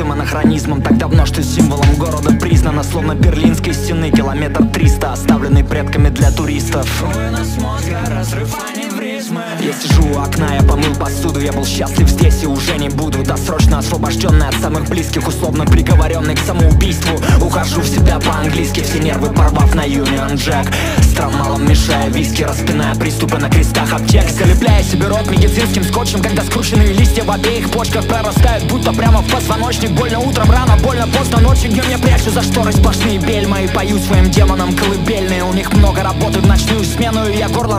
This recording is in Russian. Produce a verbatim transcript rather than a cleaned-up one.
забытым анахронизмом. Так давно, что символом города признано, словно Берлинской стены, километр триста, оставленный предками для туристов. Вынос мозга, разрыв аневризмы. Я сижу у окна, я помыл посуду. Я был счастлив здесь и уже не буду. Досрочно освобожденный от самых близких, условно приговоренный к самоубийству. Ухожу в себя по-английски, все нервы порвав на Union Jack. С травмалом мешая виски, распиная приступы на крестах аптек. Залепляя себе рот медицинским скотчем, когда скрученные листья в обеих почках прорастают, будто прямо в позвоночник. Больно утром, рано, больно поздно ночью. Днем я прячу за шторой сплошные бельма и пою своим демонам колыбельные. У них много работы в ночную смену, и я горло